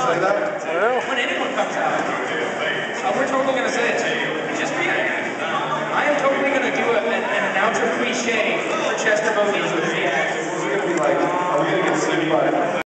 say that? I don't know. When anyone comes out, we're totally going to say it. Just be I am totally going to do an announcer cliche for Chester MOV with the We're going to be like, are we going to get sick by